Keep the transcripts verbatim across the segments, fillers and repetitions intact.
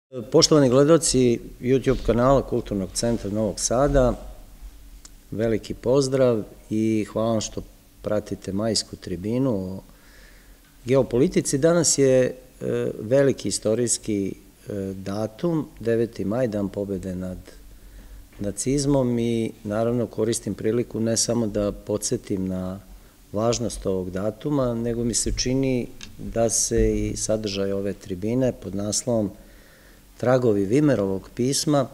Poštovani gledaoci YouTube kanala Kulturnog centra Novog Sada, veliki pozdrav i hvala vam što pratite majsku tribinu o geopolitici. Danas je veliki istorijski datum, deveti maj, dan pobede nad nacizmom i naravno koristim priliku ne samo da podsjetim na važnost ovog datuma, nego mi se čini da se i sadržaj ove tribine pod naslovom Tragovi Vimerovog pisma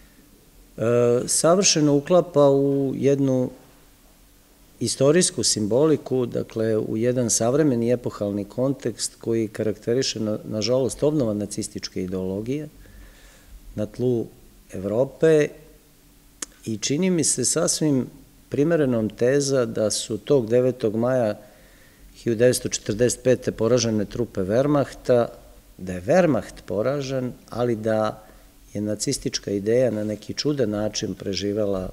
savršeno uklapa u jednu istorijsku simboliku, dakle u jedan savremeni epohalni kontekst koji karakteriše, nažalost, obnova nacističke ideologije na tlu Evrope i čini mi se sasvim primerenom teza da su tog devetog maja hiljadu devetsto četrdeset pete poražene trupe Wehrmachta, da je Wehrmacht poražen, ali da je nacistička ideja na neki čudan način preživela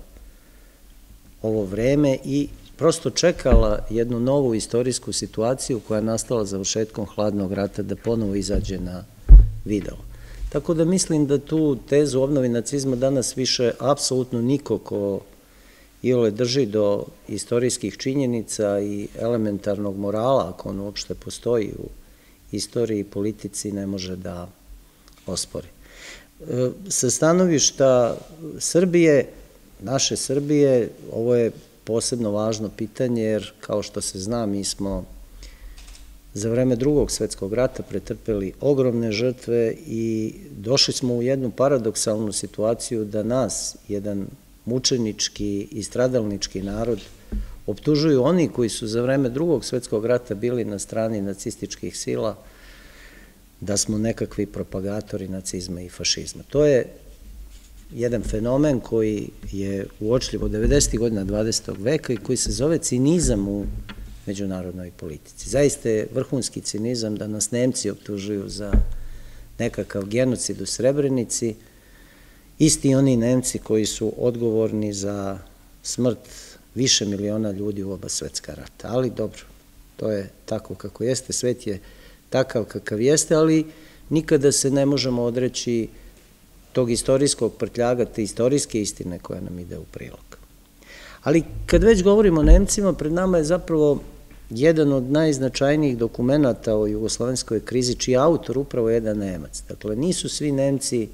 ovo vreme i prosto čekala jednu novu istorijsku situaciju koja je nastala završetkom hladnog rata da ponovo izađe na video. Tako da mislim da tu tezu obnovi nacizma danas više apsolutno niko ko iole drži do istorijskih činjenica i elementarnog morala, ako on uopšte postoji u istoriji i politici, ne može da ospori. Sa stanovišta Srbije, naše Srbije, ovo je posebno važno pitanje jer, kao što se zna, mi smo za vreme Drugog svetskog rata pretrpeli ogromne žrtve i došli smo u jednu paradoksalnu situaciju da nas, jedan mučenički i stradalnički narod, optužuju oni koji su za vreme Drugog svetskog rata bili na strani nacističkih sila, da smo nekakvi propagatori nacizma i fašizma. To je jedan fenomen koji je uočljiv od devedesetih godina dvadesetog veka i koji se zove cinizam u međunarodnoj politici. Zaista je vrhunski cinizam da nas Nemci optužuju za nekakav genocid u Srebrenici, isti oni Nemci koji su odgovorni za smrt više miliona ljudi u oba svetska rata. Ali dobro, to je tako kako jeste, svet je takav kakav jeste, ali nikada se ne možemo odreći tog istorijskog prtljaga, te istorijske istine koja nam ide u prilog. Ali kad već govorimo o Nemcima, pred nama je zapravo jedan od najznačajnijih dokumenata o jugoslovenskoj krizi, čiji autor upravo je jedan Nemac. Dakle, nisu svi Nemci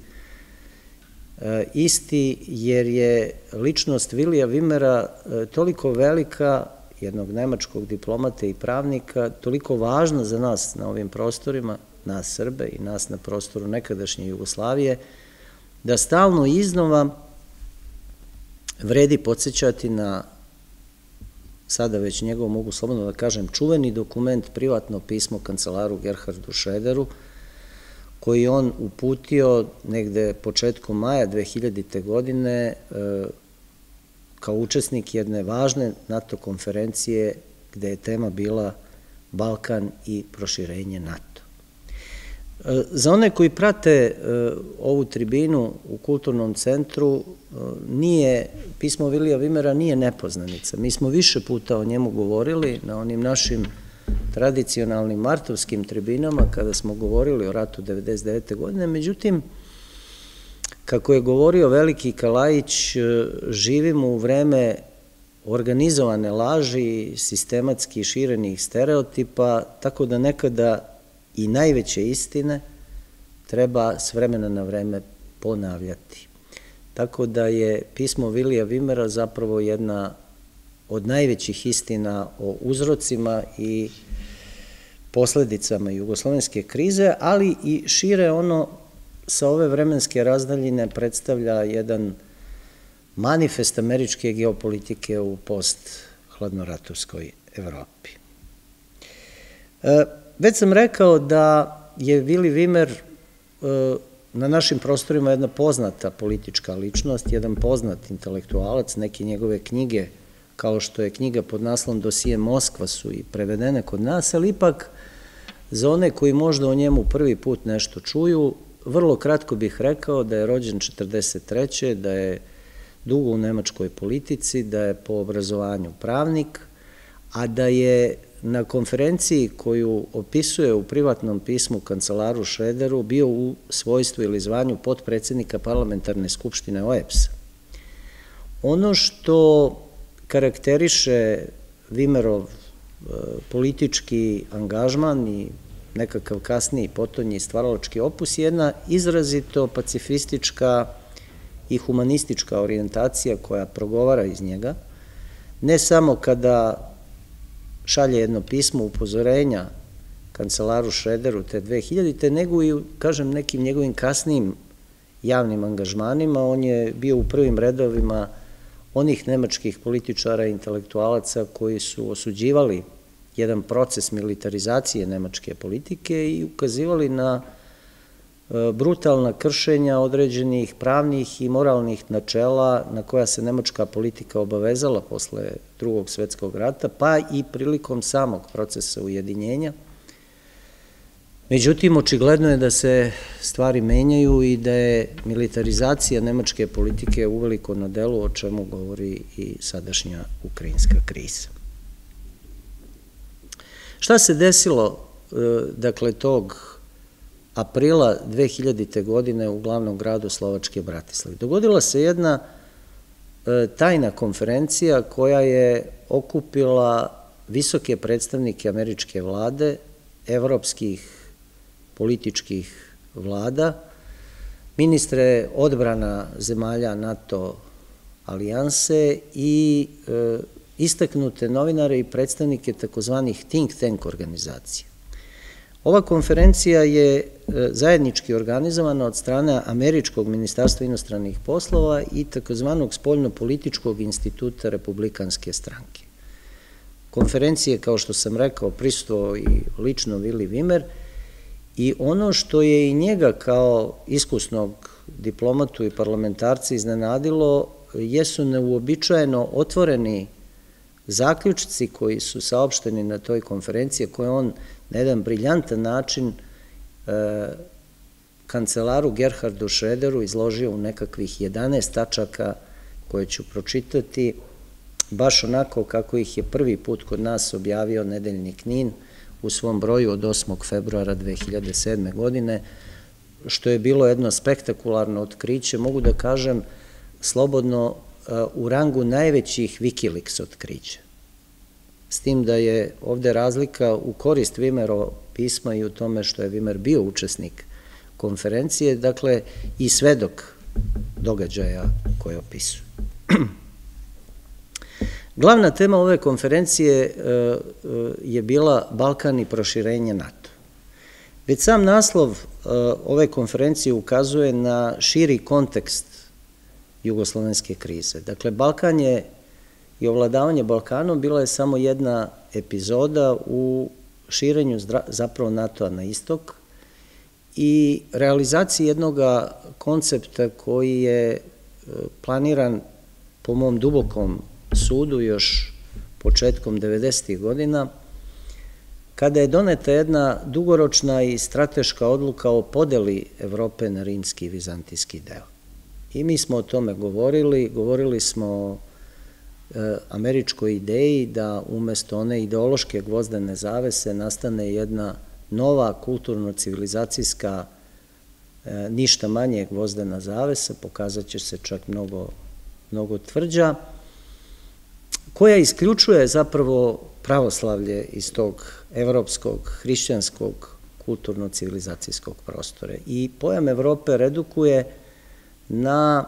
isti, jer je ličnost Vilija Vimera toliko velika, jednog nemačkog diplomata i pravnika, toliko važna za nas na ovim prostorima, nas Srbe i nas na prostoru nekadašnje Jugoslavije, da stalno iznova vredi podsjećati na, sada već njegov, mogu slobodno da kažem, čuveni dokument, privatno pismo kancelaru Gerhardu Šrederu, koji on uputio negde početkom maja dve hiljadite godine kao učesnik jedne važne NATO konferencije gde je tema bila Balkan i proširenje NATO. Za one koji prate ovu tribinu u Kulturnom centru, nije, pismo Vilija Vimera nije nepoznanica. Mi smo više puta o njemu govorili na onim našim tradicionalnim martovskim tribinama kada smo govorili o ratu devedeset devete godine, međutim, kako je govorio veliki Kalajić, živimo u vreme organizovane laži, sistematski širenih stereotipa, tako da nekada i najveće istine treba s vremena na vreme ponavljati. Tako da je pismo Vilija Vimera zapravo jedna od najvećih istina o uzrocima i posledicama jugoslovenske krize, ali i šire ono sa ove vremenske razdaljine predstavlja jedan manifest američke geopolitike u post-hladnoratovskoj Evropi. Već sam rekao da je Vili Vimer na našim prostorima jedna poznata politička ličnost, jedan poznat intelektualac, neke njegove knjige, kao što je knjiga pod naslovom Dosije Moskva, su i prevedene kod nas, ali ipak za one koji možda o njemu prvi put nešto čuju, vrlo kratko bih rekao da je rođen četrdeset treće da je dugo u nemačkoj politici, da je po obrazovanju pravnik, a da je na konferenciji koju opisuje u privatnom pismu kancelaru Šrederu bio u svojstvu ili zvanju potpredsednika Parlamentarne skupštine O E B S-a. Ono što karakteriše Vimerov politički angažman i nekakav kasniji potonji stvaralački opus je jedna izrazito pacifistička i humanistička orijentacija koja progovara iz njega, ne samo kada šalje jedno pismo upozorenja kancelaru Šrederu te dve hiljadite, nego i, kažem, nekim njegovim kasnijim javnim angažmanima. On je bio u prvim redovima onih nemačkih političara i intelektualaca koji su osuđivali jedan proces militarizacije nemačke politike i ukazivali na brutalna kršenja određenih pravnih i moralnih načela na koja se nemačka politika obavezala posle Drugog svetskog rata, pa i prilikom samog procesa ujedinjenja. Međutim, očigledno je da se stvari menjaju i da je militarizacija nemačke politike uveliko na delu, o čemu govori i sadašnja ukrajinska kriza. Šta se desilo, dakle, tog aprila dve hiljadite godine u glavnom gradu Slovačke Bratislavi? Dogodila se jedna tajna konferencija koja je okupila visoke predstavnike američke vlade, evropskih političkih vlada, ministre odbrana zemalja NATO alijanse i istaknute novinare i predstavnike takozvanih think tank organizacija. Ova konferencija je zajednički organizovana od strane Američkog ministarstva inostranih poslova i takozvanog spoljno-političkog instituta Republikanske stranke. Konferencije, kao što sam rekao, prisustvovao i lično Vili Vimer, i ono što je i njega kao iskusnog diplomatu i parlamentarca iznenadilo jesu neuobičajeno otvoreni zaključci koji su saopšteni na toj konferenciji, koje on na jedan briljantan način kancelaru Gerhardu Šrederu izložio u nekakvih jedanaest tačaka koje ću pročitati, baš onako kako ih je prvi put kod nas objavio Nedeljnik NIN u svom broju od osmog februara dve hiljade sedme. godine, što je bilo jedno spektakularno otkriće, mogu da kažem slobodno u rangu najvećih Wikileaks otkrića. S tim da je ovde razlika u korist Vimerova pisma i u tome što je Vimer bio učesnik konferencije, dakle i svedok događaja koje opisuje. Glavna tema ove konferencije je bila Balkan i proširenje NATO. Već sam naslov ove konferencije ukazuje na širi kontekst jugoslovenske krize. Dakle, Balkan je i ovladavanje Balkanom bila je samo jedna epizoda u širenju zapravo NATO-a na istok i realizaciji jednog koncepta koji je planiran po mom dubokom sudu još početkom devedesetih godina, kada je doneta jedna dugoročna i strateška odluka o podeli Evrope na rimski i vizantijski deo. I mi smo o tome govorili, govorili smo o američkoj ideji da umesto one ideološke gvozdene zavese nastane jedna nova kulturno-civilizacijska, ništa manje gvozdena zavesa, pokazat će se čak mnogo, mnogo tvrđa, koja isključuje zapravo pravoslavlje iz tog evropskog, hrišćanskog, kulturno-civilizacijskog prostora. I pojam Evrope redukuje na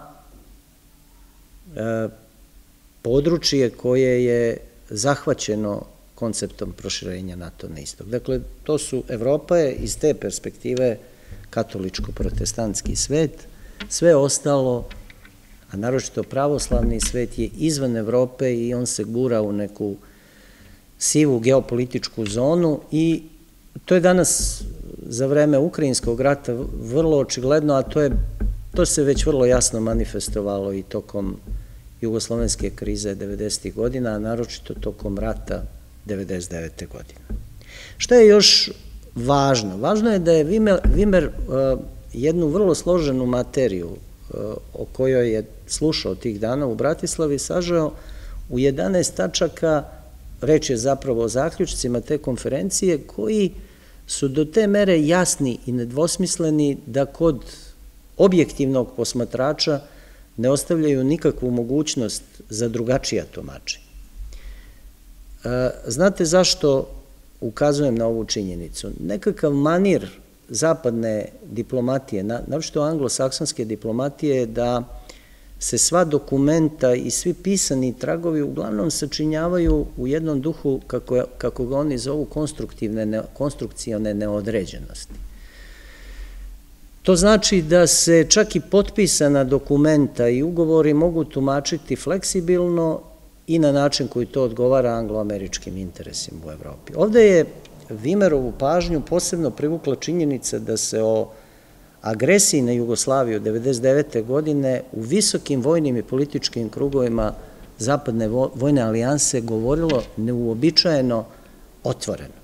područje koje je zahvaćeno konceptom proširenja NATO na istok. Dakle, to su, Evropa je iz te perspektive katoličko-protestantski svet, sve ostalo, a naročito pravoslavni svet, je izvan Evrope i on se gura u neku sivu geopolitičku zonu i to je danas za vreme Ukrajinskog rata vrlo očigledno, a to je, to se već vrlo jasno manifestovalo i tokom jugoslovenske krize devedesetih godina, a naročito tokom rata devedeset devete. godine. Šta je još važno? Važno je da je Vimer jednu vrlo složenu materiju o kojoj je slušao tih dana u Bratislavi sažeo u jedanaest tačaka reč je zapravo o zaključcima te konferencije koji su do te mere jasni i nedvosmisleni da kod objektivnog posmatrača ne ostavljaju nikakvu mogućnost za drugačija tumačenja. Znate zašto ukazujem na ovu činjenicu? Nekakav manir zapadne diplomatije, naročito anglosaksonske diplomatije, je da se sva dokumenta i svi pisani tragovi uglavnom sačinjavaju u jednom duhu, kako ga oni zovu, konstrukcione neodređenosti. To znači da se čak i potpisana dokumenta i ugovori mogu tumačiti fleksibilno i na način koji to odgovara angloameričkim interesima u Evropi. Ovde je Vimerovu pažnju posebno privukla činjenica da se o agresiji na Jugoslaviju devedeset devete. godine u visokim vojnim i političkim krugovima Zapadne vojne alijanse govorilo neuobičajeno otvoreno.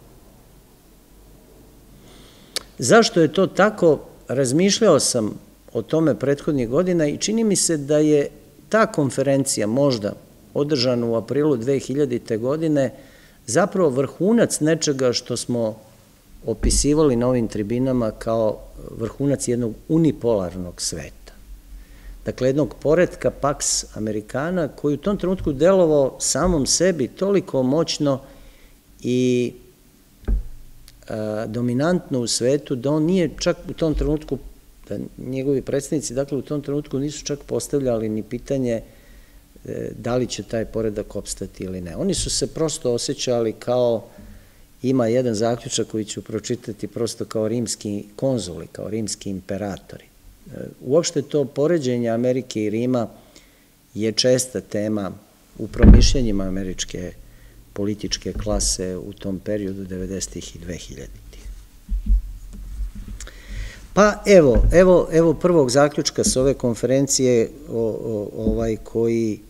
Zašto je to tako? Razmišljao sam o tome prethodnih godina i čini mi se da je ta konferencija možda održana u aprilu dve hiljadite. godine zapravo vrhunac nečega što smo opisivali na ovim tribinama kao vrhunac jednog unipolarnog sveta. Dakle, jednog poretka Pax Americana koji u tom trenutku delovao samom sebi toliko moćno i dominantno u svetu da on nije čak u tom trenutku, da njegovi predstavnici, dakle, u tom trenutku nisu čak postavljali ni pitanje da li će taj poredak opstati ili ne. Oni su se prosto osjećali kao, ima jedan zaključak koji ću pročitati, prosto kao rimski konzuli, kao rimski imperatori. Uopšte to poređenje Amerike i Rima je česta tema u promišljanjima američke političke klase u tom periodu devedesetih i dve hiljaditih. Pa evo, evo, evo prvog zaključka s ove konferencije ovaj koji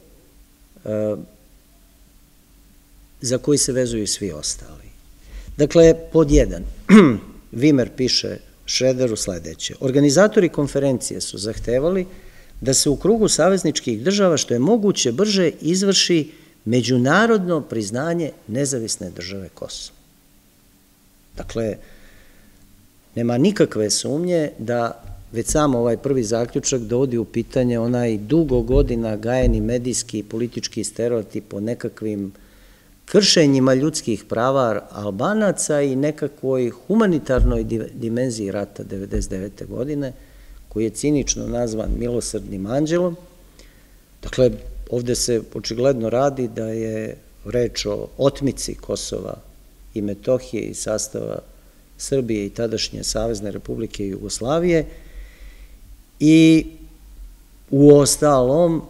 za koji se vezuju svi ostali. Dakle, pod jedan, Vimer piše Šrederu sledeće. Organizatori konferencije su zahtevali da se u krugu savezničkih država što je moguće brže izvrši međunarodno priznanje nezavisne države Kosovo. Dakle, nema nikakve sumnje da već samo ovaj prvi zaključak dovodi u pitanje onaj dugo godina gajeni medijski i politički stereotip o nekakvim kršenjima ljudskih prava Albanaca i nekakvoj humanitarnoj dimenziji rata devedeset devete. godine, koji je cinično nazvan milosrdnim anđelom. Dakle, ovde se očigledno radi da je reč o otmici Kosova i Metohije iz sastava Srbije i tadašnje Savezne Republike Jugoslavije i u ostalom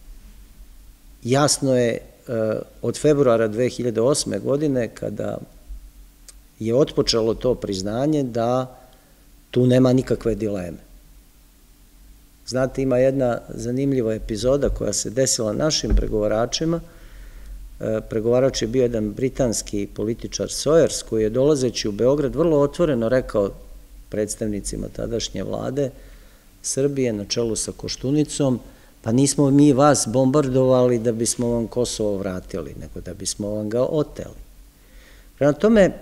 jasno je od februara dve hiljade osme. godine kada je otpočelo to priznanje da tu nema nikakve dileme. Znate, ima jedna zanimljiva epizoda koja se desila našim pregovaračima. Pregovarač je bio jedan britanski političar Sojers koji je dolazeći u Beograd vrlo otvoreno rekao predstavnicima tadašnje vlade Srbije na čelu sa Koštunicom: pa nismo mi vas bombardovali da bismo vam Kosovo vratili, nego da bismo vam ga oteli. Prema tome,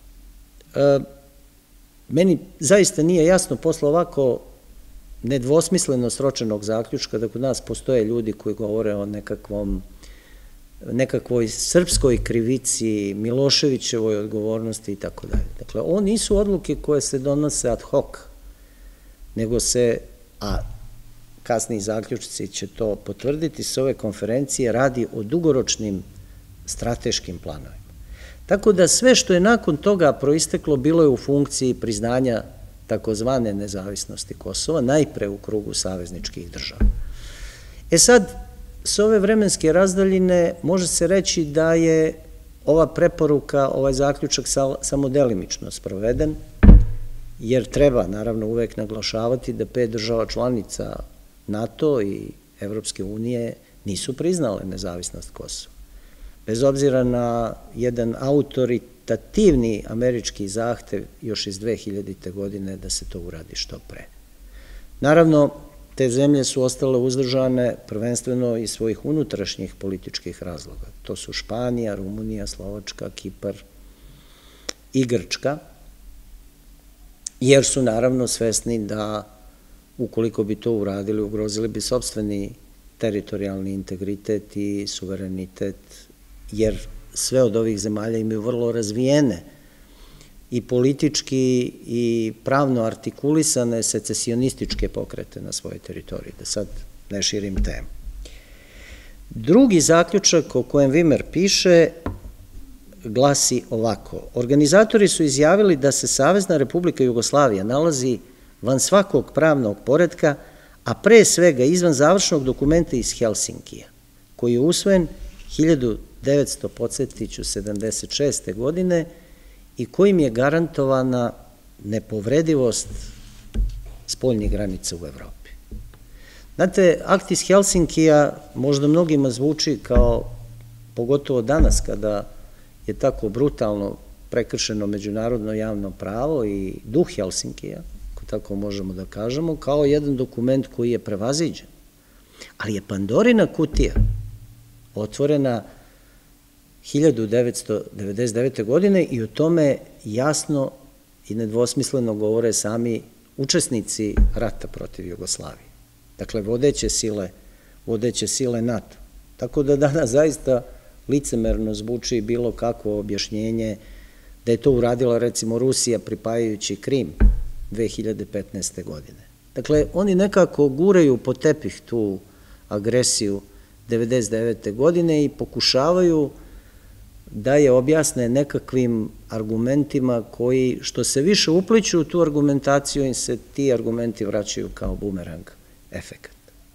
meni zaista nije jasno posle ovako nedvosmisleno sročenog zaključka da kod nas postoje ljudi koji govore o nekakvom nekakvoj srpskoj krivici, Miloševićevoj odgovornosti i tako dalje. Dakle, ovo nisu odluke koje se donose ad hoc, nego se, a kasniji zaključci će to potvrditi, s ove konferencije radi o dugoročnim strateškim planovima. Tako da sve što je nakon toga proisteklo bilo je u funkciji priznanja takozvane nezavisnosti Kosova, najpre u krugu savezničkih država. E sad, s ove vremenske razdaljine može se reći da je ova preporuka, ovaj zaključak samo delimično sproveden, jer treba naravno uvek naglašavati da pet država članica NATO i Evropske unije nisu priznale nezavisnost Kosova. Bez obzira na jedan autoritativni američki zahtev još iz dve hiljadite. godine da se to uradi što pre. Naravno, te zemlje su ostale uzdržane prvenstveno iz svojih unutrašnjih političkih razloga. To su Španija, Rumunija, Slovačka, Kipar i Grčka, jer su naravno svesni da ukoliko bi to uradili, ugrozili bi sopstveni teritorijalni integritet i suverenitet, jer sve od ovih zemalja imaju vrlo razvijene i politički i pravno artikulisane secesionističke pokrete na svojoj teritoriji, da sad ne širim temu. Drugi zaključak o kojem Vimer piše glasi ovako. Organizatori su izjavili da se Savezna Republika Jugoslavija nalazi van svakog pravnog poretka, a pre svega izvan završnog dokumenta iz Helsinkija, koji je usvojen hiljadu devetsto, podsjetit ću, sedamdeset šeste. godine i kojim je garantovana nepovredivost spoljnih granica u Evropi. Znate, akt iz Helsinkija možda mnogima zvuči kao, pogotovo danas kada je tako brutalno prekršeno međunarodno javno pravo i duh Helsinkija, ako tako možemo da kažemo, kao jedan dokument koji je prevaziđen. Ali je Pandorina kutija otvorena hiljadu devetsto devedeset devete. godine i o tome jasno i nedvosmisleno govore sami učesnici rata protiv Jugoslavije. Dakle, vodeće sile, vodeće sile NATO. Tako da danas zaista licemerno zvuči bilo kakvo objašnjenje da je to uradila recimo Rusija pripajajući Krim dve hiljade petnaeste. godine. Dakle, oni nekako guraju po tepih tu agresiju devedeset devete. godine i pokušavaju da je objasne nekakvim argumentima koji, što se više upliću u tu argumentaciju, im se ti argumenti vraćaju kao bumerang efekat.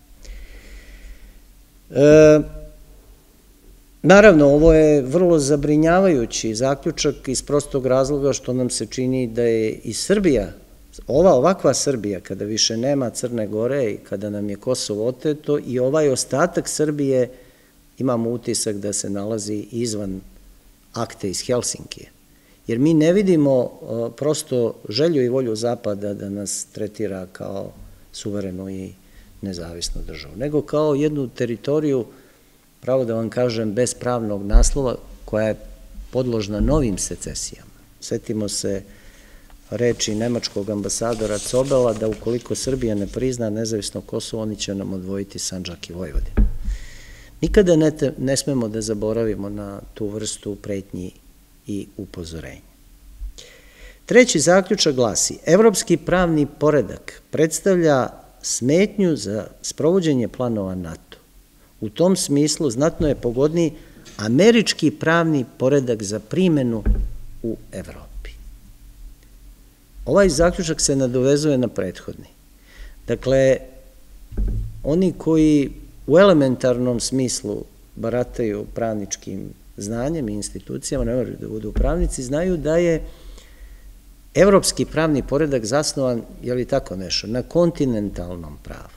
E, naravno, ovo je vrlo zabrinjavajući zaključak iz prostog razloga što nam se čini da je i Srbija, ova ovakva Srbija, kada više nema Crne Gore i kada nam je Kosovo oteto, i ovaj ostatak Srbije, imamo utisak da se nalazi izvan akte iz Helsinkije. Jer mi ne vidimo prosto želju i volju Zapada da nas tretira kao suverenu i nezavisnu državu, nego kao jednu teritoriju, pravo da vam kažem, bez pravnog naslova, koja je podložna novim secesijama. Setimo se reči nemačkog ambasadora Cobela da ukoliko Srbija ne prizna nezavisno Kosovo, oni će nam odvojiti Sandžak i Vojvodinu. Nikada ne, te, ne smemo da zaboravimo na tu vrstu pretnji i upozorenja. Treći zaključak glasi: evropski pravni poredak predstavlja smetnju za sprovođenje planova NATO. U tom smislu znatno je pogodniji američki pravni poredak za primenu u Evropi. Ovaj zaključak se nadovezuje na prethodni. Dakle, oni koji u elementarnom smislu barataju pravničkim znanjem i institucijama, ne moraju da budu pravnici, znaju da je evropski pravni poredak zasnovan, je li tako nešto, na kontinentalnom pravu.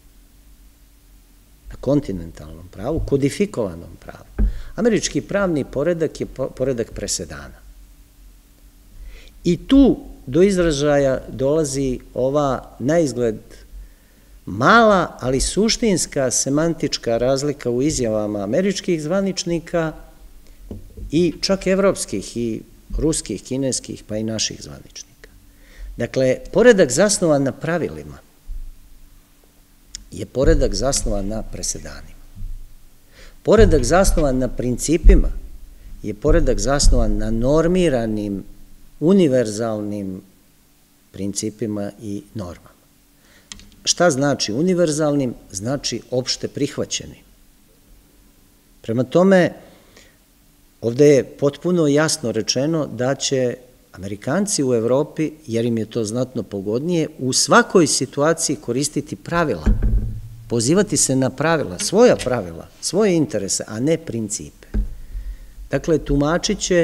Na kontinentalnom pravu, kodifikovanom pravu. Američki pravni poredak je poredak presedana. I tu do izražaja dolazi ova na izgled mala, ali suštinska semantička razlika u izjavama američkih zvaničnika i čak evropskih i ruskih, kineskih, pa i naših zvaničnika. Dakle, poredak zasnovan na pravilima je poredak zasnovan na presedanima. Poredak zasnovan na principima je poredak zasnovan na normiranim, univerzalnim principima i normama. Šta znači univerzalnim? Znači opšte prihvaćenim. Prema tome, ovde je potpuno jasno rečeno da će Amerikanci u Evropi, jer im je to znatno pogodnije, u svakoj situaciji koristiti pravila, pozivati se na pravila, svoja pravila, svoje interese, a ne principe. Dakle, tumačit će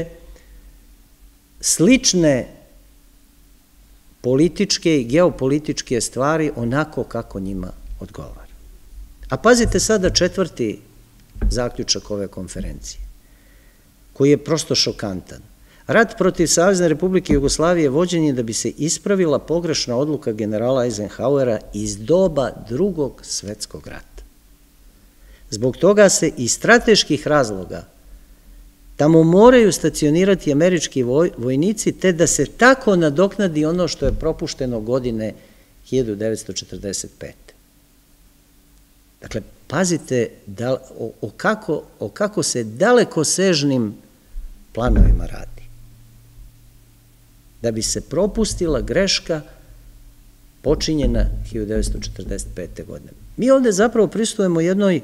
slične političke i geopolitičke stvari onako kako njima odgovara. A pazite sada četvrti zaključak ove konferencije, koji je prosto šokantan. Rat protiv Savezne Republike Jugoslavije vođen je da bi se ispravila pogrešna odluka generala Eisenhowera iz doba Drugog svetskog rata. Zbog toga se iz strateških razloga tamo moraju stacionirati američki vojnici, te da se tako nadoknadi ono što je propušteno godine hiljadu devetsto četrdeset pete. Dakle, pazite o kako, o kako se dalekosežnim planovima radi. Da bi se propustila greška počinjena hiljadu devetsto četrdeset pete. godine. Mi ovde zapravo pristupujemo jednoj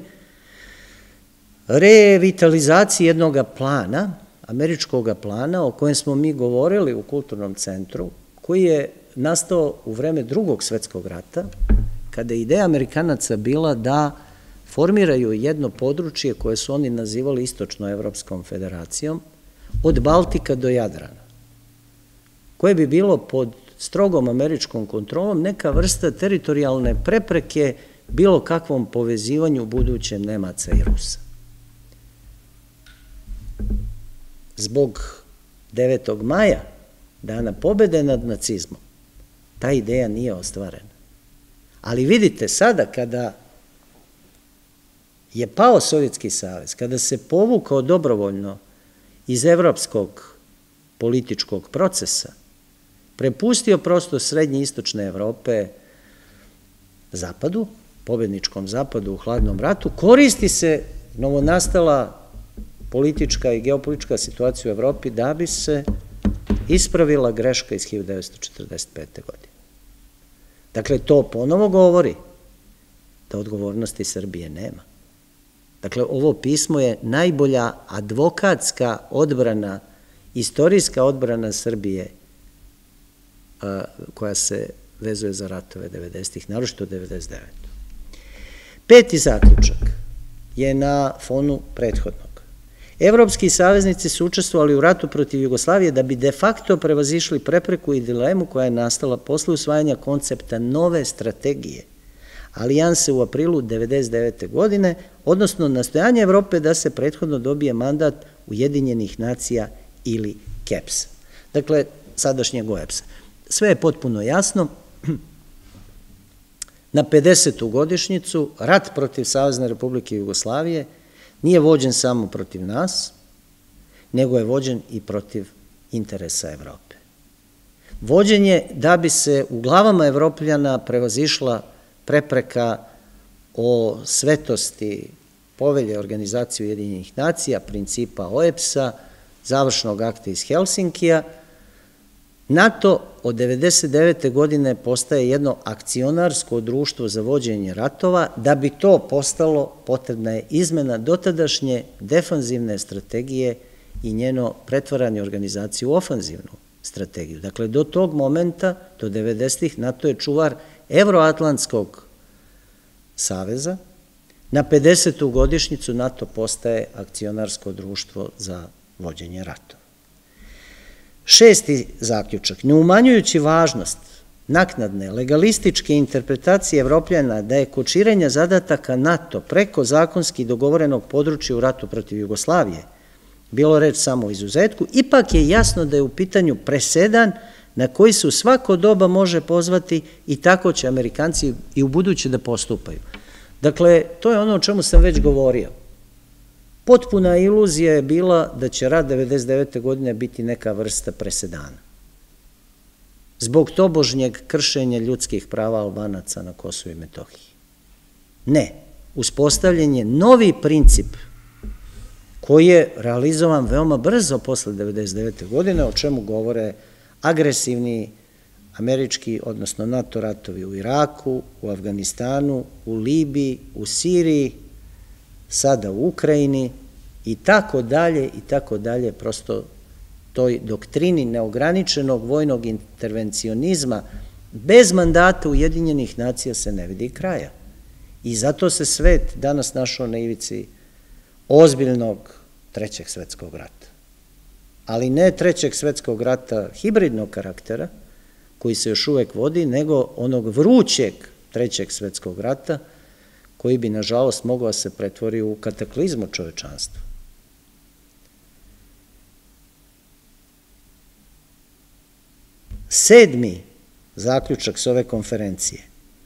revitalizaciji jednog plana, američkog plana, o kojem smo mi govorili u Kulturnom centru, koji je nastao u vreme Drugog svetskog rata, kada je ideja Amerikanaca bila da formiraju jedno područje koje su oni nazivali Istočnoevropskom federacijom, od Baltika do Jadrana, koje bi bilo pod strogom američkom kontrolom neka vrsta teritorijalne prepreke bilo kakvom povezivanju budućem Nemaca i Rusa. Zbog devetog maja, dana pobede nad nacizmom, ta ideja nije ostvarena. Ali vidite, sada kada je pao Sovjetski savez, kada se povukao dobrovoljno iz evropskog političkog procesa, prepustio prosto srednje i istočne Evrope zapadu, pobedničkom zapadu u hladnom ratu, koristi se novonastala politička i geopolitička situacija u Evropi da bi se ispravila greška iz hiljadu devetsto četrdeset pete. godine. Dakle, to ponovo govori da odgovornosti Srbije nema. Dakle, ovo pismo je najbolja advokatska odbrana, istorijska odbrana Srbije koja se vezuje za ratove devedesetih, naročito devedeset devete. Peti zaključak je na fonu prethodnog. Evropski saveznici su učestvovali u ratu protiv Jugoslavije da bi de facto prevazišli prepreku i dilemu koja je nastala posle usvajanja koncepta nove strategije alijanse u aprilu devedeset devete. godine, odnosno nastojanje Evrope da se prethodno dobije mandat Ujedinjenih nacija ili K E P S-a. Dakle, sadašnjeg O E B S-a. Sve je potpuno jasno. Na pedesetu godišnjicu rat protiv Savezne Republike Jugoslavije nije vođen samo protiv nas, nego je vođen i protiv interesa Evrope. Vođen je da bi se u glavama Evropljana prevazišla prepreka o svetosti povelje Organizacije Ujedinjenih nacija, principa O E B S-a, završnog akta iz Helsinkija. NATO od devedeset devete. godine postaje jedno akcionarsko društvo za vođenje ratova. Da bi to postalo, potrebna je izmena dotadašnje defanzivne strategije i njeno pretvaranje organizacije u ofanzivnu strategiju. Dakle, do tog momenta, do devedesetih. NATO je čuvar Evroatlantskog saveza. Na pedesetu godišnjicu NATO postaje akcionarsko društvo za vođenje ratova. Šesti zaključak. Ne umanjujući važnost naknadne legalističke interpretacije Evropljana da je kod širenja zadataka NATO preko zakonski dogovorenog područja u ratu protiv Jugoslavije bilo reč samo o izuzetku, ipak je jasno da je u pitanju presedan na koji se u svako doba može pozvati i tako će Amerikanci i u buduće da postupaju. Dakle, to je ono o čemu sam već govorio. Potpuna iluzija je bila da će rat devedeset devete. godine biti neka vrsta presedana. Zbog tobožnjeg kršenja ljudskih prava Albanaca na Kosovu i Metohiji. Ne, uspostavljen je novi princip koji je realizovan veoma brzo posle devedeset devete. godine, o čemu govore agresivni američki, odnosno NATO ratovi u Iraku, u Afganistanu, u Libiji, u Siriji, sada u Ukrajini i tako dalje i tako dalje, prosto toj doktrini neograničenog vojnog intervencionizma bez mandata Ujedinjenih nacija se ne vidi kraja. I zato se svet danas našao na ivici ozbiljnog trećeg svetskog rata. Ali ne trećeg svetskog rata hibridnog karaktera, koji se još uvek vodi, nego onog vrućeg trećeg svetskog rata, koji bi, nažalost, mogao se pretvori u kataklizmu čovečanstva. Sedmi zaključak s ove konferencije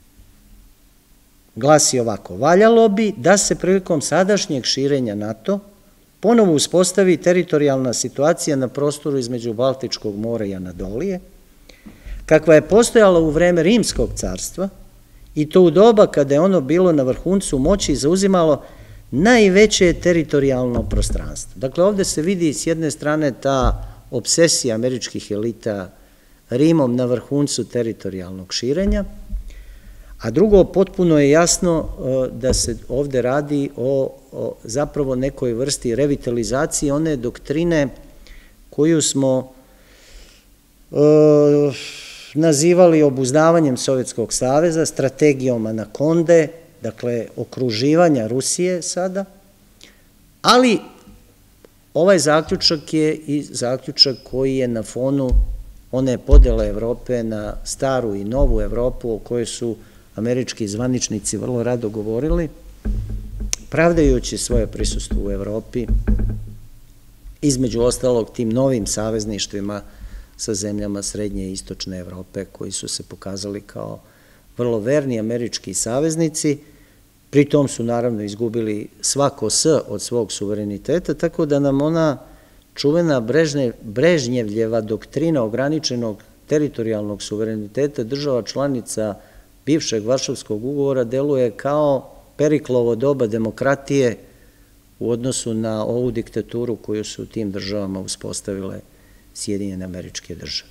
glasi ovako: valjalo bi da se prilikom sadašnjeg širenja NATO ponovo uspostavi teritorijalna situacija na prostoru između Baltičkog mora i Anadolije, kakva je postojala u vreme Rimskog carstva, i to u doba kada je ono bilo na vrhuncu moći i zauzimalo najveće teritorijalno prostranstvo. Dakle, ovde se vidi s jedne strane ta obsesija američkih elita Rimom na vrhuncu teritorijalnog širenja, a drugo, potpuno je jasno da se ovde radi o, o zapravo nekoj vrsti revitalizacije one doktrine koju smo e, nazivali obuzdavanjem Sovjetskog saveza, strategijom anakonde, dakle okruživanja Rusije sada, ali ovaj zaključak je i zaključak koji je na fonu one podele Evrope na staru i novu Evropu o kojoj su američki zvaničnici vrlo rado govorili, pravdajući svoje prisustvo u Evropi, između ostalog tim novim savezništvima sa zemljama srednje i istočne Evrope, koji su se pokazali kao vrlo verni američki saveznici, pritom su naravno izgubili svako s od svog suvereniteta, tako da nam ona čuvena Brežnjevljeva doktrina ograničenog teritorijalnog suvereniteta država članica bivšeg Varšavskog ugovora deluje kao Periklovo doba demokratije u odnosu na ovu diktaturu koju su u tim državama uspostavile Sjedinjene Američke Države.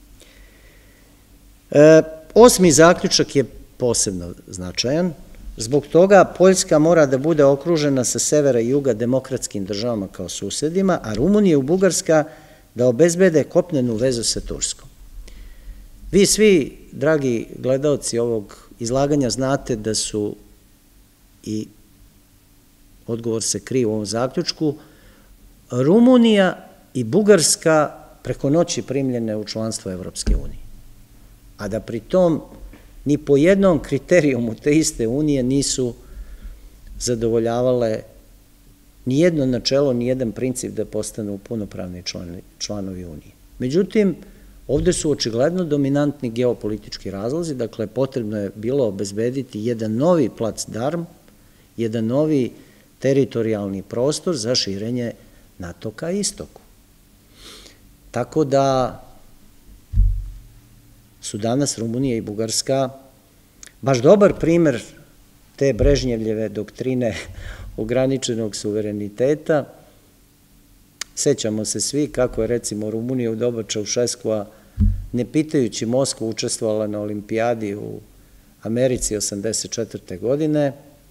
E, osmi zaključak je posebno značajan. Zbog toga Poljska mora da bude okružena sa severa i juga demokratskim državama kao susedima, a Rumunija i Bugarska da obezbede kopnenu vezu sa Turskom. Vi svi, dragi gledaoci ovog izlaganja, znate da su, i odgovor se krije u ovom zaključku, Rumunija i Bugarska preko noći primljene u članstvo Evropske unije, a da pri tom ni po jednom kriterijumu te iste unije nisu zadovoljavale ni jedno načelo, ni jedan princip da postanu punopravni članovi unije. Međutim, ovde su očigledno dominantni geopolitički razlozi, dakle potrebno je bilo obezbediti jedan novi placdarm, jedan novi teritorijalni prostor za širenje NATO ka istoku. Tako da su danas Rumunija i Bugarska baš dobar primer te Brežnjevljeve doktrine ograničenog suvereniteta. Sećamo se svi kako je recimo Rumunija u doba Čaušeskua, ne pitajući Moskvu, učestvovala na olimpijadi u Americi osamdeset četvrte godine.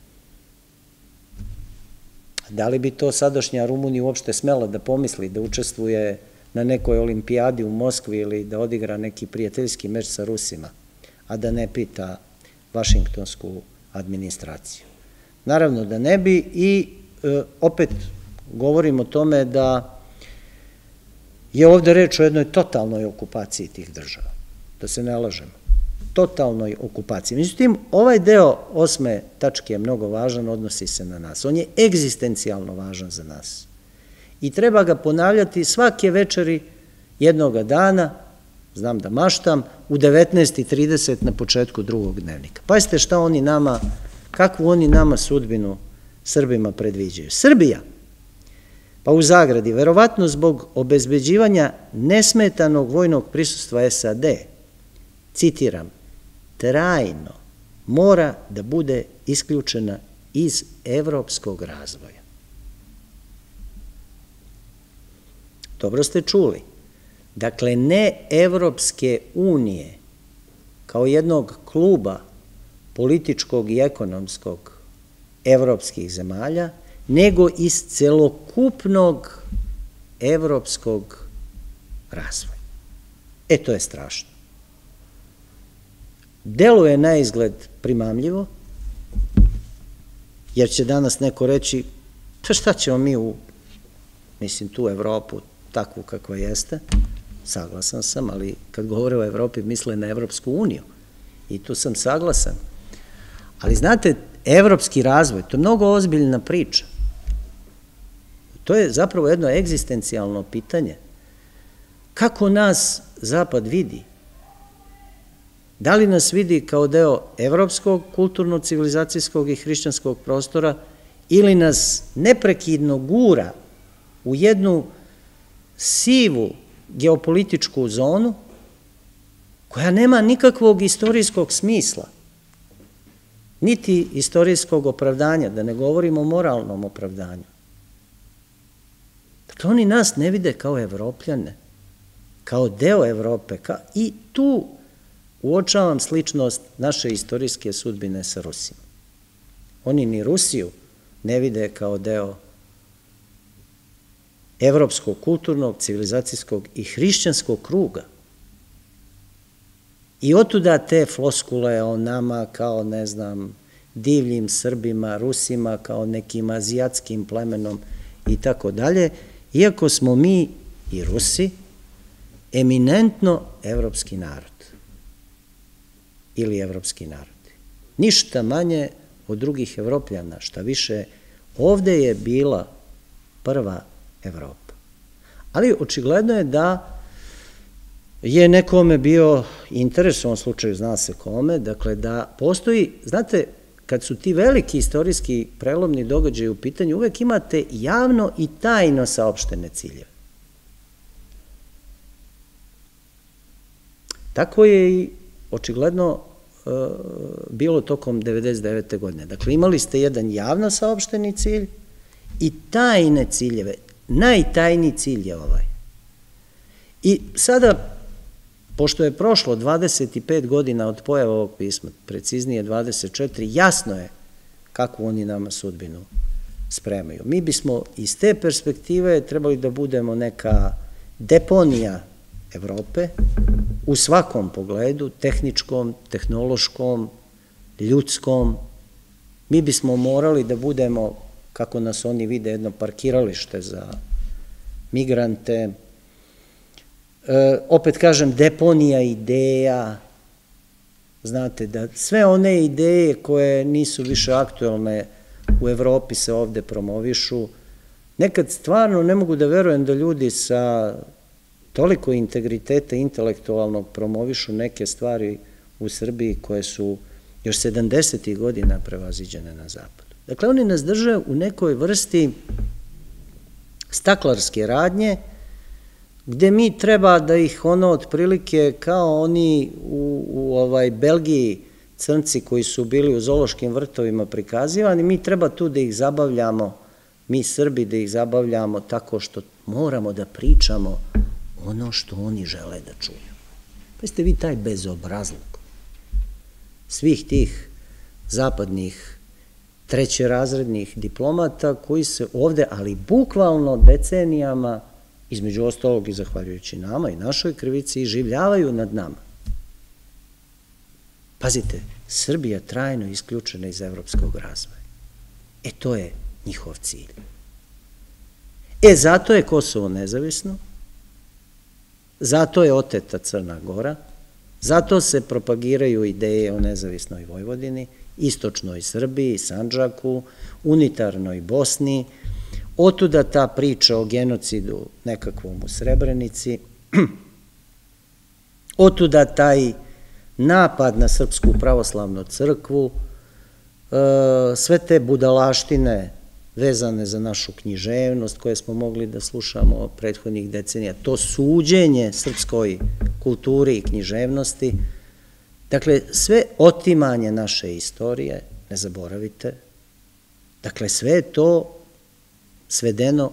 Da li bi to sadašnja Rumunija uopšte smela da pomisli da učestvuje na nekoj olimpijadi u Moskvi ili da odigra neki prijateljski meč sa Rusima, a da ne pita vašingtonsku administraciju? Naravno da ne bi, i e, opet govorim o tome da je ovde reč o jednoj totalnoj okupaciji tih država, da se ne lažemo, totalnoj okupaciji. Međutim, ovaj deo osme tačke je mnogo važan, odnosi se na nas. On je egzistencijalno važan za nas i treba ga ponavljati svake večeri jednoga dana, znam da maštam, u devetnaest i trideset na početku drugog dnevnika. Pazite šta oni nama, kakvu oni nama sudbinu Srbima predviđaju. Srbija, pa u zagradi, verovatno zbog obezbeđivanja nesmetanog vojnog prisustva S A D, citiram, trajno mora da bude isključena iz evropskog razvoja. Dobro ste čuli. Dakle, ne Evropske unije kao jednog kluba političkog i ekonomskog evropskih zemalja, nego iz celokupnog evropskog razvoja. E, to je strašno. Deluje na izgled primamljivo, jer će danas neko reći, pa šta ćemo mi u, mislim, tu Evropu, takvu kakva jeste, saglasan sam, ali kad govore o Evropi misle na Evropsku uniju i tu sam saglasan. Ali znate, evropski razvoj, to je mnogo ozbiljna priča. To je zapravo jedno egzistencijalno pitanje. Kako nas Zapad vidi? Da li nas vidi kao deo evropskog, kulturno-civilizacijskog i hrišćanskog prostora ili nas neprekidno gura u jednu sivu geopolitičku zonu koja nema nikakvog istorijskog smisla, niti istorijskog opravdanja, da ne govorimo o moralnom opravdanju. Dakle, oni nas ne vide kao Evropljane, kao deo Evrope, i tu uočavam sličnost naše istorijske sudbine sa Rusima. Oni ni Rusiju ne vide kao deo evropskog, kulturnog, civilizacijskog i hrišćanskog kruga. I otuda te floskule o nama kao, ne znam, divljim Srbima, Rusima, kao nekim azijatskim plemenom i tako dalje, iako smo mi i Rusi eminentno evropski narod ili evropski narodi. Ništa manje od drugih Evropljana, šta više, ovde je bila prva Evropa. Ali očigledno je da je nekome bio interes, u ovom slučaju zna se kome, dakle da postoji, znate, kad su ti veliki istorijski prelomni događaji u pitanju, uvek imate javno i tajno saopštene ciljeve. Tako je i očigledno bilo tokom devedeset devete godine. Dakle, imali ste jedan javno saopšteni cilj i tajne ciljeve. Najtajniji cilj je ovaj. I sada, pošto je prošlo dvadeset pet godina od pojave ovog pisma, preciznije dvadeset četiri, jasno je kakvu oni nama sudbinu spremaju. Mi bismo iz te perspektive trebali da budemo neka deponija Evrope u svakom pogledu, tehničkom, tehnološkom, ljudskom. Mi bismo morali da budemo, kako nas oni vide, jedno parkiralište za migrante, opet kažem, deponija ideja, znate, da sve one ideje koje nisu više aktuelne u Evropi se ovde promovišu. Nekad stvarno ne mogu da verujem da ljudi sa toliko integriteta intelektualnog promovišu neke stvari u Srbiji koje su još sedamdesetih godina prevaziđene na zapadu. Dakle, oni nas drže u nekoj vrsti staklarske radnje, gde mi treba da ih ono otprilike kao oni u Belgiji crnci koji su bili u zoološkim vrtovima prikazivani, mi treba tu da ih zabavljamo, mi Srbi da ih zabavljamo tako što moramo da pričamo ono što oni žele da čuju. Pa ste vi taj bezobrazluk svih tih zapadnih trećerazrednih diplomata koji se ovde, ali bukvalno decenijama, između ostalog i zahvaljujući nama i našoj krivici, življavaju nad nama. Pazite, Srbija trajno isključena iz evropskog razvoja. E, to je njihov cilj. E, zato je Kosovo nezavisno, zato je oteta Crna Gora, zato se propagiraju ideje o nezavisnoj Vojvodini, istočnoj Srbiji, Sandžaku, unitarnoj Bosni, otuda ta priča o genocidu nekakvom u Srebrenici, otuda taj napad na Srpsku pravoslavnu crkvu, sve te budalaštine vezane za našu književnost koje smo mogli da slušamo prethodnih decenija, to suđenje srpskoj kulturi i književnosti, dakle, sve otimanje naše istorije, ne zaboravite, dakle, sve je to svedeno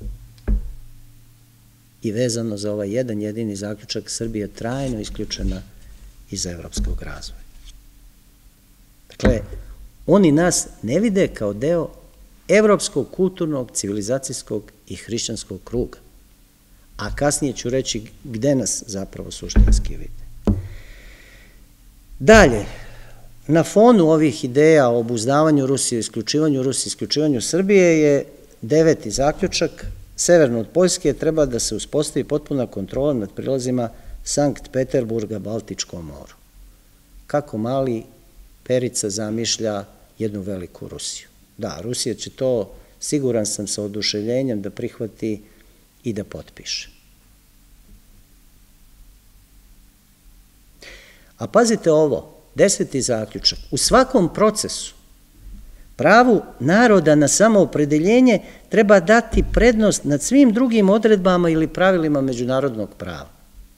i vezano za ovaj jedan jedini zaključak: Srbija je trajno isključena iz evropskog razvoja. Dakle, oni nas ne vide kao deo evropskog, kulturnog, civilizacijskog i hrišćanskog kruga. A kasnije ću reći gde nas zapravo suštinski vide. Dalje, na fonu ovih ideja o obuzdavanju Rusije, isključivanju Rusije, isključivanju Srbije je deveti zaključak: severno od Poljske treba da se uspostavi potpuna kontrola nad prilazima Sankt Peterburga Baltičkom moru. Kako mali Perica zamišlja jednu veliku Rusiju. Da, Rusija će to, siguran sam, sa oduševljenjem da prihvati i da potpiše. A pazite ovo, deseti zaključak, u svakom procesu pravu naroda na samoopredeljenje treba dati prednost nad svim drugim odredbama ili pravilima međunarodnog prava.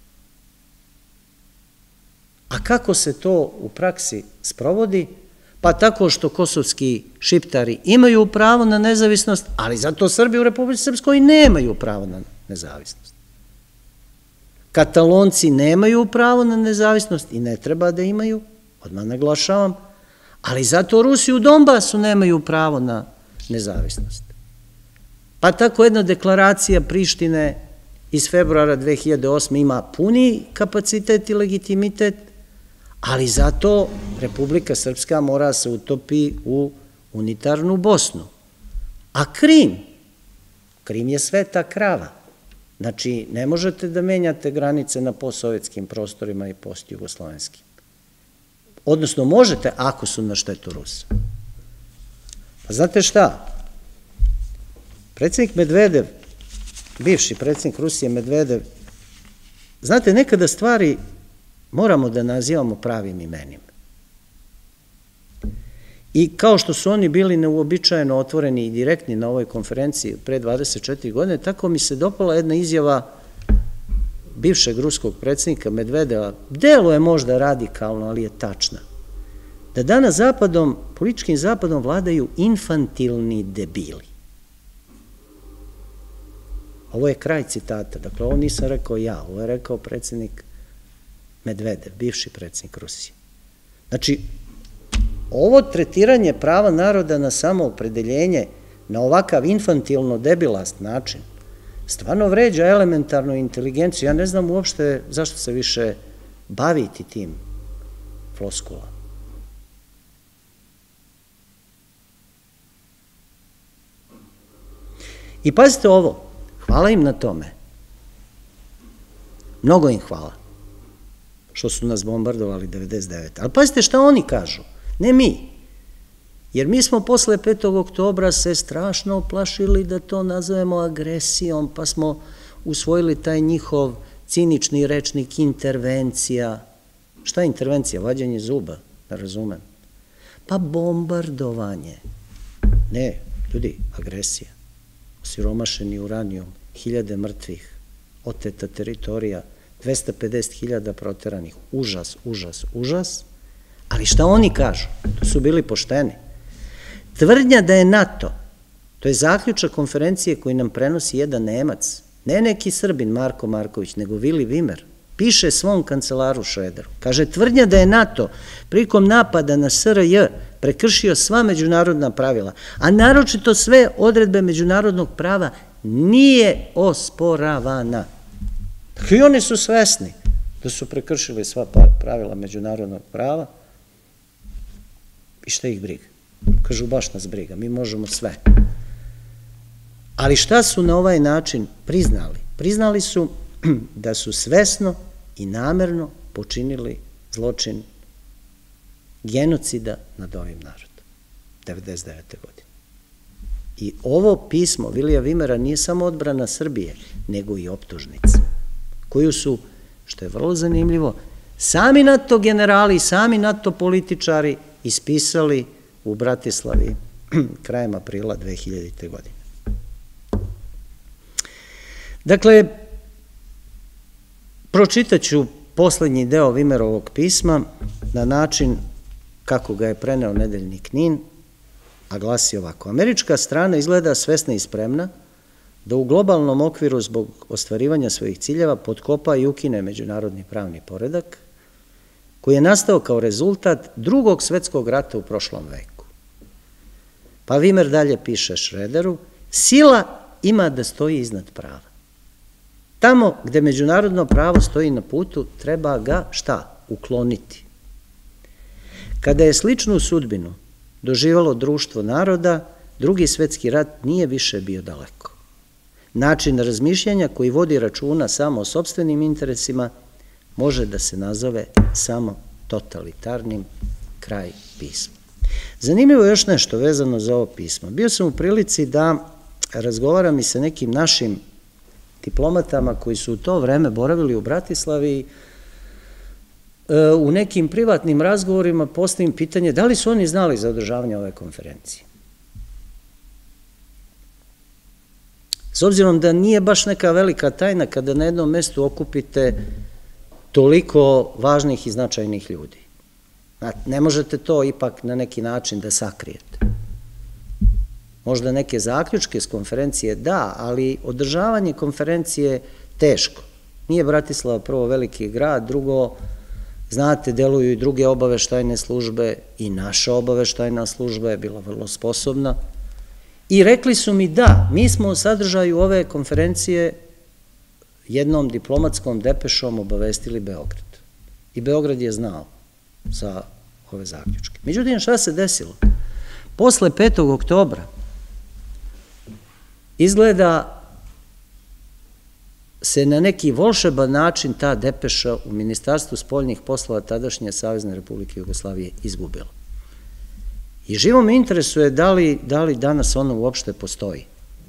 A kako se to u praksi sprovodi? Pa tako što kosovski šiptari imaju pravo na nezavisnost, ali zato Srbi u Republici Srpskoj nemaju pravo na nezavisnost. Katalonci nemaju pravo na nezavisnost i ne treba da imaju, odmah naglašavam, ali zato Rusi u Donbasu nemaju pravo na nezavisnost. Pa tako jedna deklaracija Prištine iz februara dve hiljade osme ima puni kapacitet i legitimitet, ali zato Republika Srpska mora se utopi u unitarnu Bosnu. A Krim, Krim je sveta krava. Znači, ne možete da menjate granice na postsovjetskim prostorima i postjugoslovenskim. Odnosno, možete ako su na štetu Rusa. Pa znate šta? Predsjednik Medvedev, bivši predsjednik Rusije Medvedev, znate, nekada stvari moramo da nazivamo pravim imenima. I kao što su oni bili neuobičajeno otvoreni i direktni na ovoj konferenciji pre dvadeset četiri godine, tako mi se dopala jedna izjava bivšeg ruskog predsjednika Medvedeva, deluje možda radikalno, ali je tačna, da danas zapadom, političkim zapadom vladaju infantilni debili. Ovo je kraj citata, dakle ovo nisam rekao ja, ovo je rekao predsjednik Medvedev, bivši predsjednik Rusije. Znači, ovo tretiranje prava naroda na samoopredeljenje na ovakav infantilno debilast način stvarno vređa elementarnu inteligenciju. Ja ne znam uopšte zašto se više baviti tim floskulama. I pazite ovo, hvala im na tome. Mnogo im hvala što su nas bombardovali devedeset devete. Ali pazite šta oni kažu, ne mi. Jer mi smo posle petog oktobra se strašno oplašili da to nazovemo agresijom, pa smo usvojili taj njihov cinični rečnik intervencija. Šta je intervencija? Vađanje zuba, ne razumem. Pa bombardovanje. Ne, ljudi, agresija. Osiromašeni uranijum, hiljade mrtvih, oteta teritorija, dvesta pedeset hiljada proteranih. Užas, užas, užas. Ali šta oni kažu? To su bili pošteni. Tvrdnja da je NATO, to je zaključak konferencije koji nam prenosi jedan Nemac, ne neki Srbin Marko Marković, nego Vili Vimer, piše svom kancelaru Šrederu. Kaže, tvrdnja da je NATO prilikom napada na S R J prekršio sva međunarodna pravila, a naročito sve odredbe međunarodnog prava, nije osporavana. I oni su svesni da su prekršili sva pravila međunarodnog prava i šta ih briga. Kažu, baš nas briga, mi možemo sve. Ali šta su na ovaj način priznali? Priznali su da su svesno i namerno počinili zločin genocida nad ovim narodom, devedeset devete godine. I ovo pismo Vilija Vimera nije samo odbrana Srbije, nego i optužnica, koju su, što je vrlo zanimljivo, sami NATO generali, sami NATO političari ispisali u Bratislavi krajem aprila dve hiljadite. godine. Dakle, pročitat ću poslednji deo Vimerovog pisma na način kako ga je preneo nedeljnik NIN, a glasi ovako. Američka strana izgleda svesna i spremna da u globalnom okviru zbog ostvarivanja svojih ciljeva potkopa i ukine međunarodni pravni poredak koji je nastao kao rezultat drugog svetskog rata u prošlom veku. Pa Vimer dalje piše Šrederu, sila ima da stoji iznad prava. Tamo gde međunarodno pravo stoji na putu, treba ga šta? Ukloniti. Kada je sličnu sudbinu doživalo društvo naroda, drugi svetski rat nije više bio daleko. Način razmišljanja koji vodi računa samo o sopstvenim interesima može da se nazove samo totalitarnim, kraj pisma. Zanimljivo je još nešto vezano za ovo pismo. Bio sam u prilici da razgovaram i sa nekim našim diplomatama koji su u to vreme boravili u Bratislavi. u nekim privatnim razgovorima postavim pitanje da li su oni znali za održavanje ove konferencije. S obzirom da nije baš neka velika tajna kada na jednom mestu okupite toliko važnih i značajnih ljudi. Ne možete to ipak na neki način da sakrijete. Možda neke zaključke s konferencije da, ali održavanje konferencije teško. Nije Bratislava prvo veliki grad, drugo, znate, deluju i druge obaveštajne službe i naša obaveštajna služba je bila vrlo sposobna. I rekli su mi da, mi smo o sadržaju ove konferencije jednom diplomatskom depešom obavestili Beograd. I Beograd je znao za ove zaključke. Međutim, šta se desilo? Posle petog oktobra izgleda se na neki volšeban način ta depeša u Ministarstvu spoljnih poslova tadašnje Savezne Republike Jugoslavije izgubila. I živo me interesuje da li, da li danas ono uopšte postoji.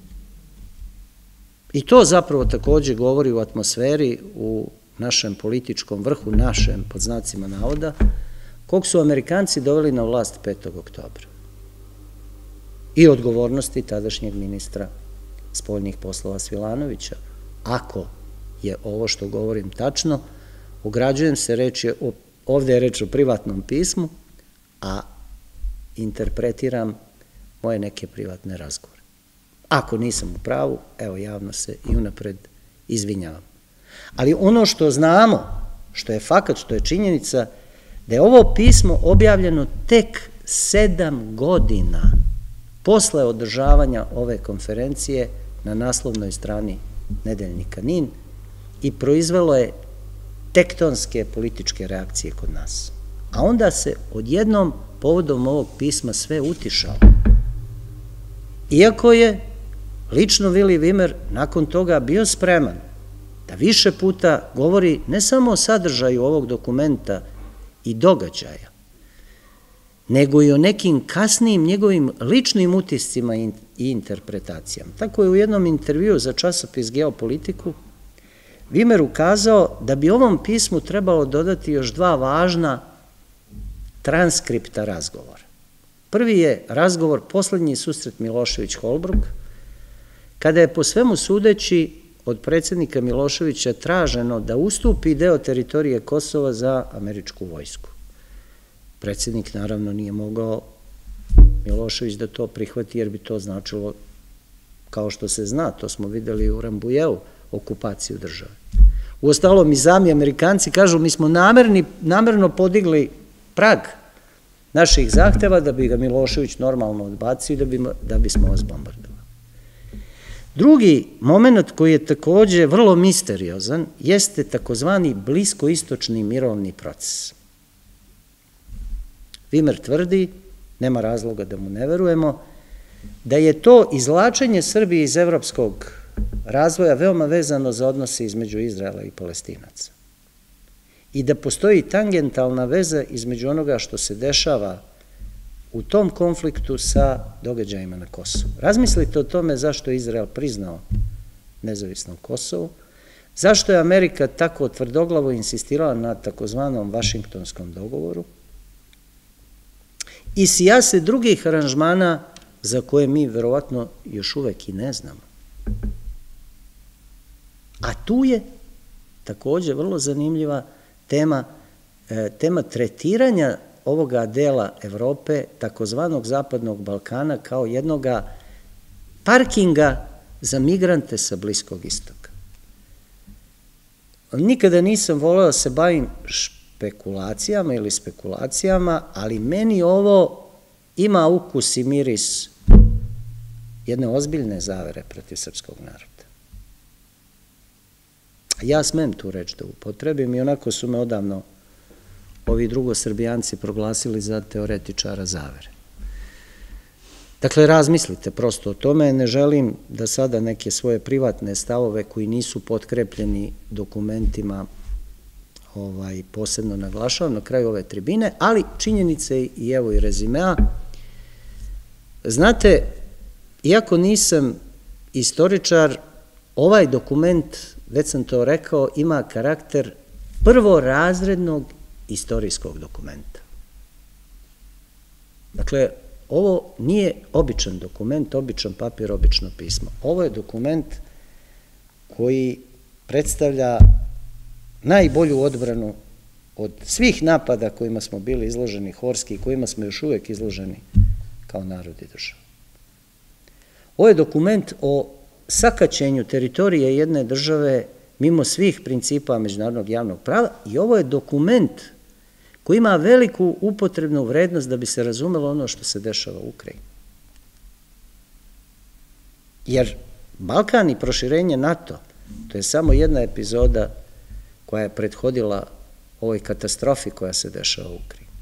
I to zapravo takođe govori u atmosferi, u našem političkom vrhu, našem, pod znacima navoda, kog su Amerikanci doveli na vlast petog oktobra. I odgovornosti tadašnjeg ministra spoljnih poslova Svilanovića. Ako je ovo što govorim tačno, ugrađujem se, reč je, ovde je reč o privatnom pismu, a interpretiram moje neke privatne razgovore. Ako nisam u pravu, evo, javno se i unapred izvinjavam. Ali ono što znamo, što je fakat, što je činjenica, da je ovo pismo objavljeno tek sedam godina posle održavanja ove konferencije na naslovnoj strani Nedeljnika NIN i proizvelo je tektonske političke reakcije kod nas. A onda se odjednom povodom ovog pisma sve utišalo. Iako je lično Vili Vimer nakon toga bio spreman da više puta govori ne samo o sadržaju ovog dokumenta i događaja, nego i o nekim kasnijim njegovim ličnim utiscima i interpretacijama. Tako je u jednom intervjuu za časopis Geopolitiku Vimer ukazao da bi ovom pismu trebalo dodati još dva važna transkripta razgovora. Prvi je razgovor, poslednji susret Milošević-Holbruk, kada je po svemu sudeći od predsjednika Miloševića traženo da ustupi deo teritorije Kosova za američku vojsku. Predsjednik naravno nije mogao, Milošević, da to prihvati, jer bi to značilo, kao što se zna, to smo videli u Rambujeu, okupaciju države. Uostalom i sami Amerikanci kažu, mi smo namerno podigli prag naših zahteva da bi ga Milošević normalno odbacio i da bismo vas bombardovali. Drugi moment koji je takođe vrlo misteriozan jeste takozvani bliskoistočni mirovni proces. Vimer tvrdi, nema razloga da mu ne verujemo, da je to izvlačenje Srbije iz evropskog razvoja veoma vezano za odnose između Izraela i Palestinaca. I da postoji tangentalna veza između onoga što se dešava u tom konfliktu sa događajima na Kosovu. Razmislite o tome zašto je Izrael priznao nezavisno Kosovo, zašto je Amerika tako tvrdoglavo insistirala na takozvanom Vašingtonskom dogovoru i sijase drugih aranžmana za koje mi verovatno još uvek i ne znamo. A tu je takođe vrlo zanimljiva tema, tema tretiranja ovoga dela Evrope, takozvanog Zapadnog Balkana, kao jednoga parkinga za migrante sa Bliskog istoka. Nikada nisam voleo da se bavim špekulacijama ili spekulacijama, ali meni ovo ima ukus i miris jedne ozbiljne zavere protiv srpskog naroda. Ja smem tu reč da upotrebim i onako su me odavno ovi drugosrbijanci proglasili za teoretičara zavere. Dakle, razmislite prosto o tome, ne želim da sada neke svoje privatne stavove koji nisu potkrepljeni dokumentima posebno naglašavam na kraju ove tribine, ali činjenice i evo i rezimea. Znate, iako nisam istoričar, ovaj dokument, već sam to rekao, ima karakter prvorazrednog istorijskog dokumenta. Dakle, ovo nije običan dokument, običan papir, obično pismo. Ovo je dokument koji predstavlja najbolju odbranu od svih napada kojima smo bili izloženi horski i kojima smo još uvek izloženi kao narod i država. Ovo je dokument o sakaćenju teritorije jedne države mimo svih principa međunarodnog javnog prava i ovo je dokument koji ima veliku upotrebnu vrednost da bi se razumelo ono što se dešava u Ukrajini. Jer Balkan i proširenje NATO, to je samo jedna epizoda koja je prethodila ovoj katastrofi koja se dešava u Ukrajini.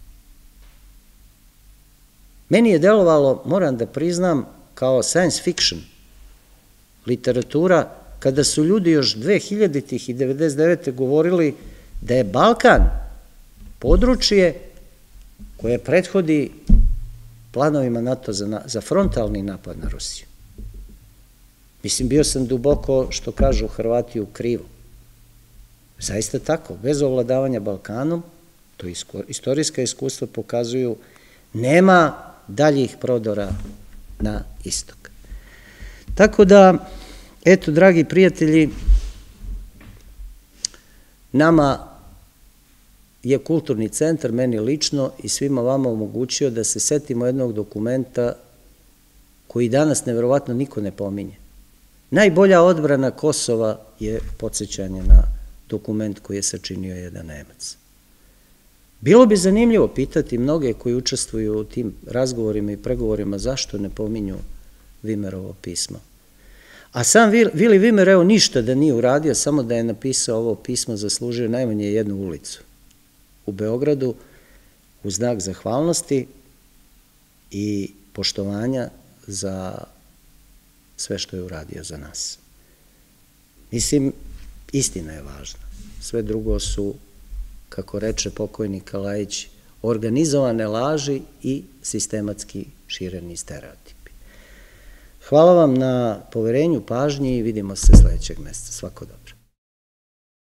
Meni je delovalo, moram da priznam, kao science fiction literatura, kada su ljudi još dve hiljaditih i devedeset devete govorili da je Balkan područje koje prethodi planovima NATO za, za frontalni napad na Rusiju. Mislim, bio sam duboko, što kažu Hrvati, u krivu. Zaista tako, bez ovladavanja Balkanom, to istorijska iskustva pokazuju, nema daljih prodora na istok. Tako da, eto, dragi prijatelji, nama je kulturni centar, meni lično i svima vama omogućio da se setimo jednog dokumenta koji danas neverovatno niko ne pominje. Najbolja odbrana Kosova je podsjećanje na dokument koji je sačinio jedan Nemac. Bilo bi zanimljivo pitati mnoge koji učestvuju u tim razgovorima i pregovorima zašto ne pominju Vimerovo pismo. A sam Vili Vimer, evo, ništa da nije uradio, samo da je napisao ovo pismo, zaslužio najmanje jednu ulicu u Beogradu u znak zahvalnosti i poštovanja za sve što je uradio za nas. Mislim, istina je važna. Sve drugo su, kako reče pokojni Kalajić, organizovane laži i sistematski šireni stereotipi. Hvala vam na poverenju, pažnji i vidimo se sledećeg meseca. Svako dobro.